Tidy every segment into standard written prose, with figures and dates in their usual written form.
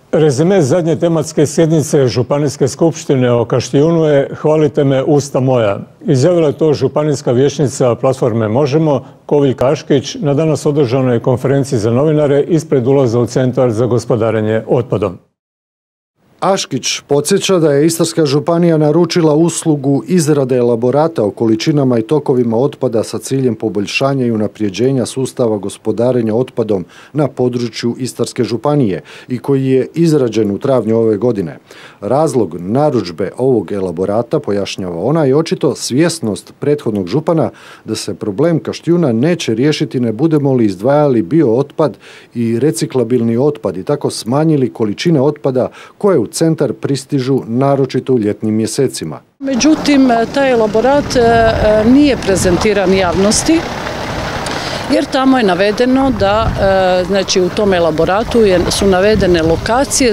Rezime zadnje tematske sjednice Županijske skupštine o Kaštijunu je "Hvalite me usta moja". Izjavila je to županijska vijećnica platforme Možemo, Koviljka Aškić, na danas održanoj konferenciji za novinare ispred ulaza u Centar za gospodarenje otpadom. Aškić podsjeća da je Istarska županija naručila uslugu izrade elaborata o količinama i tokovima otpada sa ciljem poboljšanja i unapređenja sustava gospodarenja otpadom na području Istarske županije i koji je izrađen u travnju ove godine. Razlog narudžbe ovog elaborata, pojašnjava ona, je očito svjesnost prethodnog župana da se problem Kaštijuna neće riješiti ne budemo li izdvajali biootpad i reciklabilni otpad i tako smanjili količine otpada koje u centar pristižu naročito u ljetnim mjesecima. Međutim, taj elaborat nije prezentiran javnosti, jer tamo je navedeno da, znači u tom elaboratu su navedene lokacije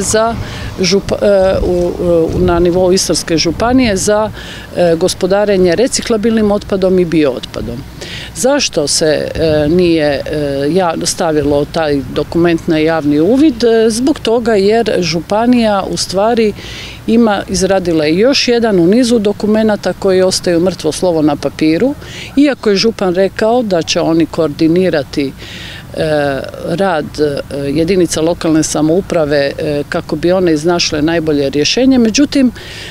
na nivou Istarske županije za gospodarenje reciklabilnim otpadom i biootpadom. Zašto se nije stavilo taj dokument na javni uvid? Zbog toga jer županija u stvari izradila je još jedan u nizu dokumenata koji ostaju mrtvo slovo na papiru, iako je župan rekao da će oni koordinirati rad jedinica lokalne samouprave kako bi one iznašle najbolje rješenje. Međutim,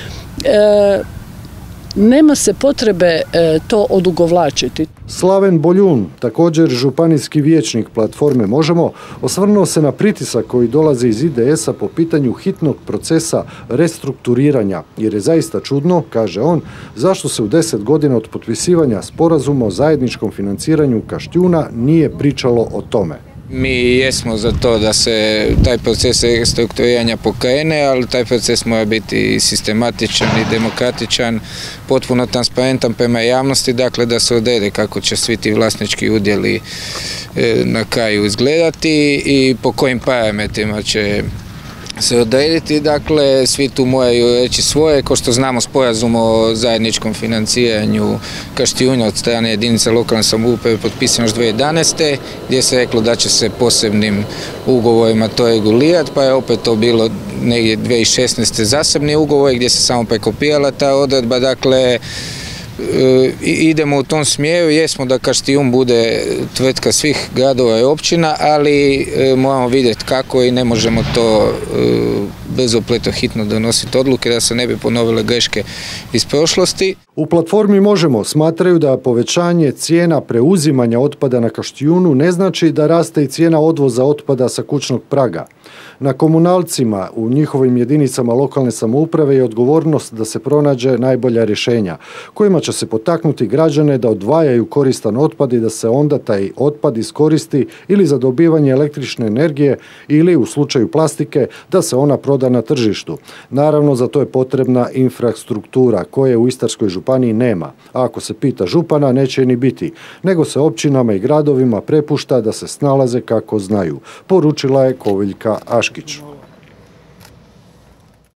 nema se potrebe to odugovlačiti. Slaven Boljun, također županijski vijećnik platforme Možemo, osvrnuo se na pritisak koji dolazi iz IDS-a po pitanju hitnog procesa restrukturiranja, jer je zaista čudno, kaže on, zašto se u 10 godina od potpisivanja sporazuma o zajedničkom financiranju Kaštijuna nije pričalo o tome. Mi jesmo za to da se taj proces restrukturiranja pokrene, ali taj proces mora biti sistematičan i demokratičan, potpuno transparentan prema javnosti, dakle da se odredi kako će svi ti vlasnički udjeli na kraju izgledati i po kojim parametrima će se odrediti. Dakle, svi tu moraju reći svoje, kao što znamo sporazum o zajedničkom financiranju Kaštijuna od strane jedinica lokalne samouprave potpisan još 2011. gdje se reklo da će se posebnim ugovorima to regulirati, pa je opet to bilo negdje 2016. zasebni ugovor gdje se samo prekopirala ta odredba. Dakle, idemo u tom smjeru, jesmo da Kaštijun bude tvrtka svih gradova i općina, ali moramo vidjeti kako i ne možemo to brzopleto hitno donositi odluke da se ne bi ponovile greške iz prošlosti. U platformi Možemo smatraju da povećanje cijena preuzimanja otpada na Kaštijunu ne znači da raste i cijena odvoza otpada sa kućnog praga. Na komunalcima u njihovim jedinicama lokalne samouprave je odgovornost da se pronađe najbolja rješenja, kojima će se potaknuti građane da odvajaju koristan otpad i da se onda taj otpad iskoristi ili za dobivanje električne energije ili u slučaju plastike da se ona proda na tržištu. Naravno, za to je potrebna infrastruktura koje u Istarskoj županiji nema. A ako se pita župana, neće ni biti, nego se općinama i gradovima prepušta da se snalaze kako znaju, poručila je Koviljka Aškić.